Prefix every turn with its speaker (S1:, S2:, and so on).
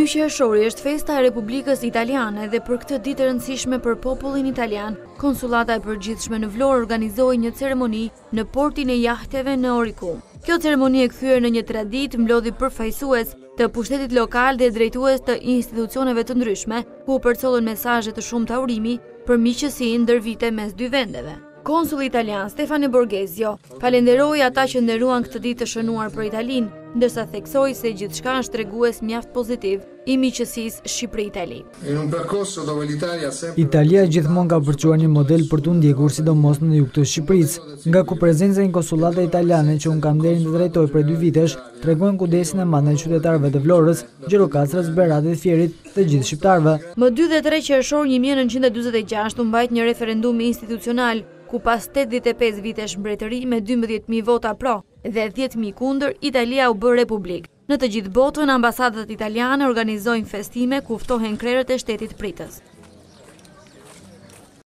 S1: 2 qershori është festa e Republikës Italiane dhe për këtë ditë e rëndësishme për popullin italian, konsullata e përgjithshme në Vlorë organizoi një ceremoni në portin e jahteve në Oricum. Kjo ceremoni e kthyer në një traditë mblodhi përfaqësues të pushtetit lokal dhe drejtues të institucioneve të ndryshme, ku përcollën mesazhe të shumta urimi për miqësinë ndër vite mes dy vendeve. Konsulli italian Stefano Borghesio falenderoi ata që nderuan këtë ditë të shënuar për Italinë, ndërsa theksoi se gjithçka është tregues mjaft pozitiv i miqësisë Shqipëri-Itali.
S2: Italia gjithmonë ka përquar një model për të ndjekur, sidomos në jug të Shqipërisë, nga ku prezenca e konsullata italiane që unë kam nderin të drejtoj për 2 vitesh, tregojnë kudesin e madh ndaj qytetarëve të Vlorës, Gjirokastrës, Beratit, Fierit dhe gjithë shqiptarëve.
S1: Më 2 dhe 3 qershor 1946 u mbajt një referendum institucional, ku pas 85 vitesh mbretëri me 12.000 vota pro dhe 10.000 kundër, Italia u bë republik. Në të gjithë botën, ambasadat italiane organizojnë festime ku ftohen krerët e shtetit pritës.